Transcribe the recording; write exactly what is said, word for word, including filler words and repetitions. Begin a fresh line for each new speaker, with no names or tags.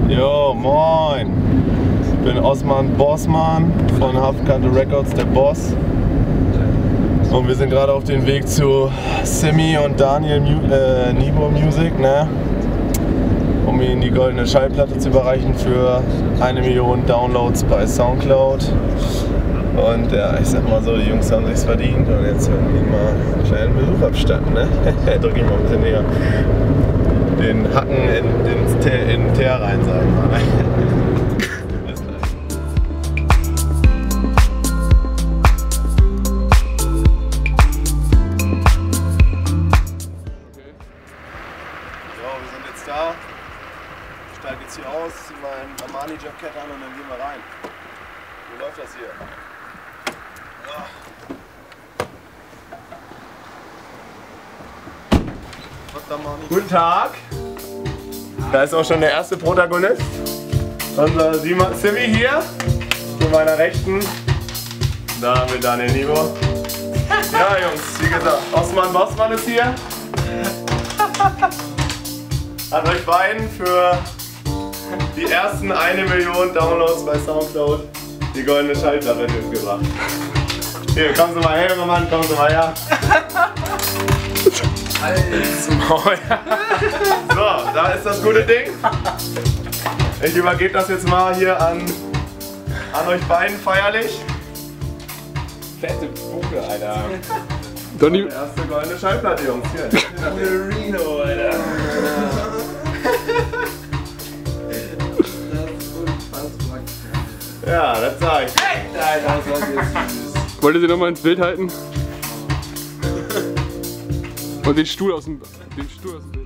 Jo, moin! Ich bin Osman Bossmann von Hafenkante Records, der Boss. Und wir sind gerade auf dem Weg zu Simi und Daniel Mu äh, Nibo Music, ne? Um ihnen die goldene Schallplatte zu überreichen für eine Million Downloads bei Soundcloud. Und ja, ich sag mal so, die Jungs haben sich's verdient und jetzt werden wir ihnen mal einen kleinen Besuch abstatten, ne? Drück ich mal ein bisschen näher. Den Hacken in, in, in den Teer rein, sag ich mal. Bis gleich. So, wir sind jetzt da. Ich steige jetzt hier aus, ziehe mein Armani-Jackett an und dann gehen wir rein. Wie läuft das hier? Guten Tag! Da ist auch schon der erste Protagonist. Unser Simi hier. Zu meiner Rechten. Da haben wir Daniel Nibo. Ja Jungs, wie gesagt, Osman Bossmann ist hier. Hat euch beiden für die ersten eine Million Downloads bei Soundcloud die goldene Schallplatte mitgebracht. Hier, kommen Sie mal her, junge Mann, kommen Sie mal her. So, da ist das gute Ding. Ich übergebe das jetzt mal hier an, an euch beiden feierlich.
Fette Buche, Alter.
Donny. Erste goldene Schallplatte, Jungs. Hier.
Reno, Alter.
Ja, das sag ich.
Hey, Alter, das war jetzt.
Wollt ihr sie nochmal ins Bild halten? Und den Stuhl aus dem, den Stuhl aus dem Bild.